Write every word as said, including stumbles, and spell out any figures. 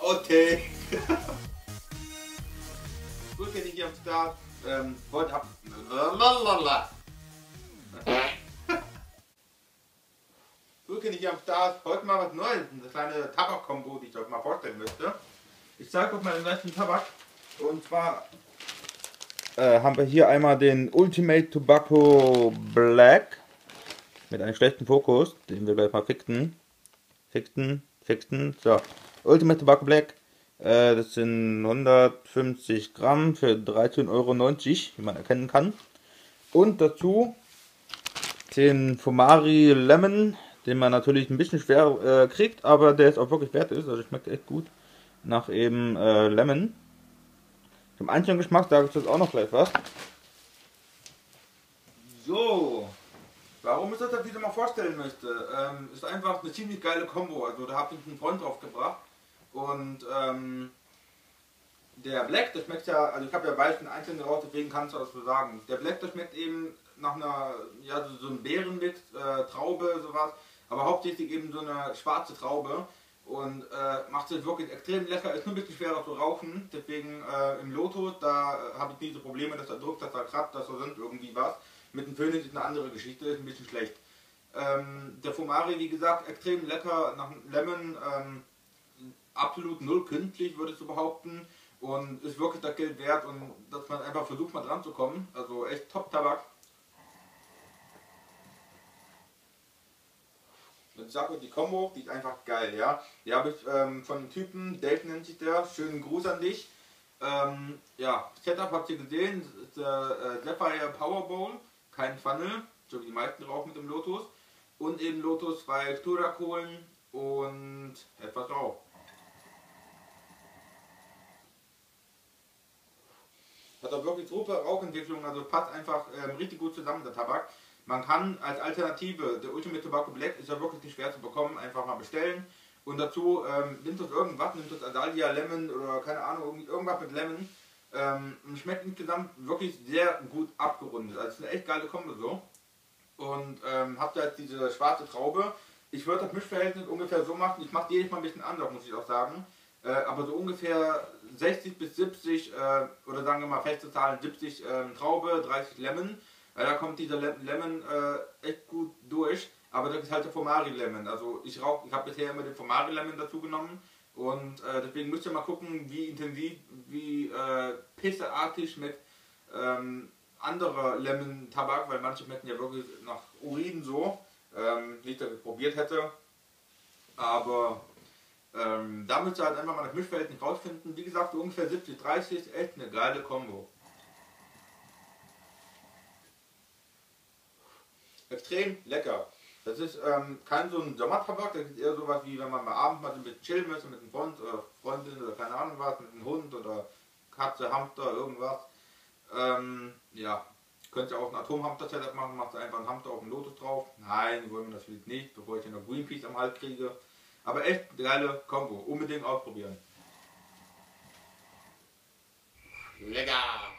Okay. Gut, kenne ich hier am Start. Ähm, wollte ab. Lalalala. Gut, kenne ich hier am Start. Heute mal was Neues. Eine kleine Tabak-Kombo, die ich euch mal vorstellen möchte. Ich zeige euch mal den neuesten Tabak. Und zwar äh, haben wir hier einmal den Ultimate Tobacco Black. Mit einem schlechten Fokus, den wir gleich mal fixen. Fixen, fixen. So. Ultimate Tobacco Black. Äh, das sind hundertfünfzig Gramm für dreizehn Euro neunzig, wie man erkennen kann. Und dazu den Fumari Lemon, den man natürlich ein bisschen schwer äh, kriegt, aber der ist auch wirklich wert ist. Also schmeckt echt gut nach eben äh, Lemon. Zum einzelnen Geschmack sage ich jetzt auch noch gleich was. So. Warum ich das jetzt wieder mal vorstellen möchte, ähm, ist einfach eine ziemlich geile Kombo. Also da habe ich einen Freund drauf gebracht. Und ähm, der Black, das schmeckt ja, also ich habe ja Weißen einzeln geraucht, deswegen kannst du das so sagen. Der Black, das schmeckt eben nach einer, ja, so, so ein Beerenmix, äh, Traube, sowas, aber hauptsächlich eben so eine schwarze Traube und äh, macht es wirklich extrem lecker, ist nur ein bisschen schwerer zu rauchen, deswegen äh, im Lotus, da äh, habe ich nie so Probleme, dass er drückt, dass er kratzt, dass er sonst irgendwie was. Mit dem Phoenix ist eine andere Geschichte, ist ein bisschen schlecht. Ähm, der Fumari, wie gesagt, extrem lecker nach Lemon, ähm, absolut null künstlich, würdest du behaupten, und ist wirklich das Geld wert, und dass man einfach versucht mal dran zu kommen. Also echt top Tabak. Und ich sage euch, die Kombo, die ist einfach geil, ja. Die habe ich ähm, von dem Typen, Dave nennt sich der, schönen Gruß an dich. Ähm, ja, Setup habt ihr gesehen, das ist der äh, Sapphire Power Bowl, kein Funnel, so wie die meisten rauchen mit dem Lotus. Und eben Lotus zwei Klurakohlen und etwas Rauch. Hat auch wirklich super Rauchentwicklung, also passt einfach ähm, richtig gut zusammen, der Tabak. Man kann als Alternative, der Ultimate Tobacco Black ist ja wirklich nicht schwer zu bekommen, einfach mal bestellen. Und dazu ähm, nimmt uns irgendwas, nimmt uns Adalia Lemon oder keine Ahnung, irgendwas mit Lemon. Ähm, schmeckt insgesamt wirklich sehr gut abgerundet. Also es ist eine echt geile Kombo so. Und ähm, habt ihr jetzt diese schwarze Traube. Ich würde das Mischverhältnis ungefähr so machen, ich mache jedes Mal ein bisschen anders, muss ich auch sagen. Äh, aber so ungefähr sechzig bis siebzig, äh, oder sagen wir mal feste Zahlen, siebzig ähm, Traube, dreißig Lemon. Äh, da kommt dieser Le Lemon äh, echt gut durch. Aber das ist halt der Fumari Lemon. Also ich rauch, ich habe bisher immer den Fumari Lemon dazu genommen. Und äh, deswegen müsst ihr mal gucken, wie intensiv, wie äh, pisseartig schmeckt ähm, anderer Lemon-Tabak, weil manche schmecken ja wirklich nach Urin so. Ähm, nicht, dass ich es probiert hätte. Aber ähm, da müsst ihr halt einfach mal das Mischverhältnis rausfinden. Wie gesagt, so ungefähr siebzig dreißig ist echt eine geile Kombo. Extrem lecker. Das ist ähm, kein so ein Sommertabak, das ist eher sowas wie wenn man mal abends mal so ein bisschen chillen möchte mit einem Freund oder Freundin oder keine Ahnung was, mit einem Hund oder Katze, Hamster, irgendwas. Ähm, ja, könnt ihr auch ein Atomhamster-Setup machen, macht einfach einen Hamster auf den Lotus drauf. Nein, wollen wir natürlich nicht, bevor ich hier noch Greenpeace am Hals kriege. Aber echt eine geile Kombo, unbedingt ausprobieren. Lecker!